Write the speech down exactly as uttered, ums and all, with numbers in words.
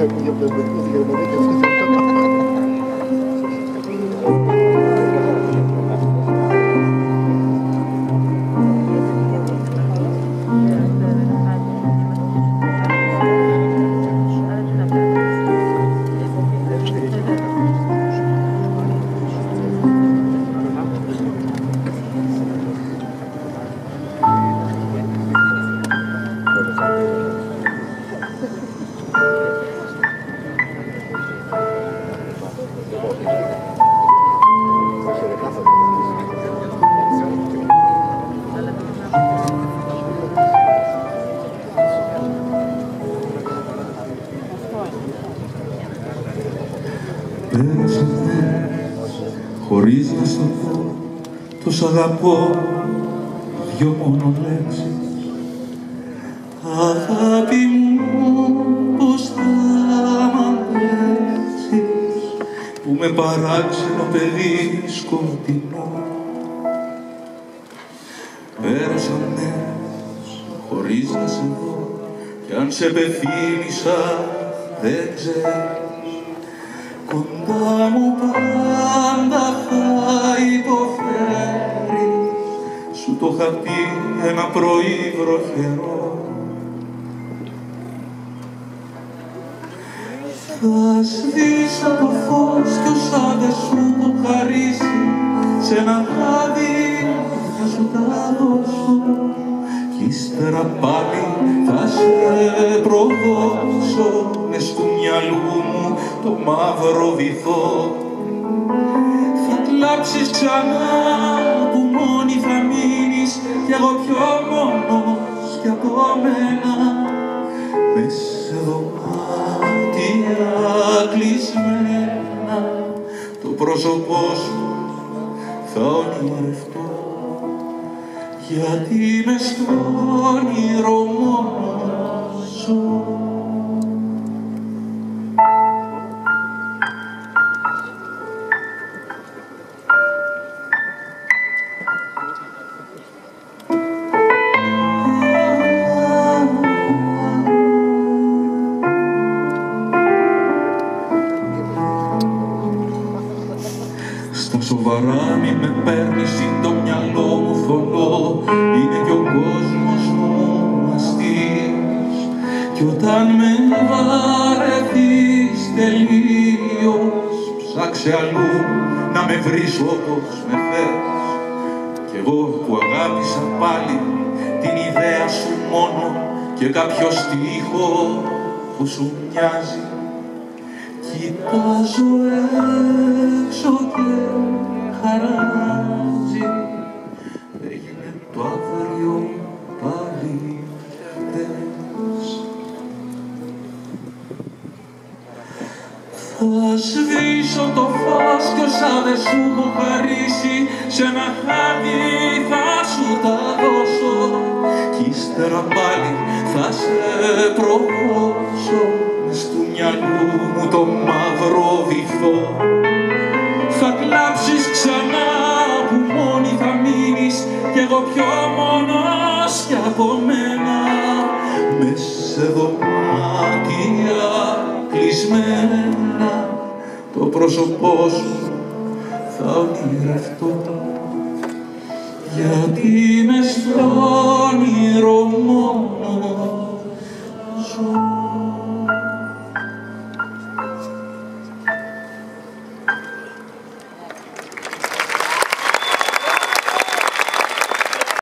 Πέρασαν μέρες χωρίς να στο πω, τους αγαπώ, δυο μόνο λέξεις. Αγάπη μου, πώς θα μ' αντέξεις, που με παράξενο παιδί σκοτεινό. Πέρασαν μέρες χωρίς να σε δω, κι αν σε πεθύμησα δεν ξέρεις. Κοντά μου πάντα θα υποφέρεις, σου το είχα πει ένα πρωί βροχερό. Θα σβήσω το φως κι όσα δεν σου το χαρίσει, σε ένα χάδι θα σου τα δώσω, κι ύστερα πάλι θα σε προδώσω μες του μυαλού μου το μαύρο βυθό. Θα κλάψεις ξανά που μόνη θα μείνεις, κι εγώ πιο μόνος κι από μένα, μες σε δωμάτια κλεισμένα το πρόσωπό σου θα ονειρευτώ, γιατί μες στο όνειρο μόνος ζω. Στα σοβαρά μη με παίρνεις, είναι το μυαλό μου θολό, είναι κι ο κόσμος μου αστείος, κι όταν με βαρεθείς τελείως, ψάξε αλλού να με βρεις όπως με θες. Κι εγώ που αγάπησα πάλι την ιδέα σου μόνο και κάποιο στίχο που σου μοιάζει, κοιτάζω έξω και χαράζει, έγινε το αύριο πάλι χτες. Θα σβήσω το φως κι όσα δεν σου έχω χαρίσει, σε ένα χάδι θα σου τα δώσω, κι ύστερα πάλι θα σε προδώσω μες του μυαλού μου το μαύρο βυθό. Θα κλάψεις ξανά που μόνη θα μείνεις, κι εγώ πιο μόνος κι από μένα, μες σε δωμάτια κλεισμένα το πρόσωπό σου θα ονειρευτώ, γιατί μες στο όνειρο μόνος ζω.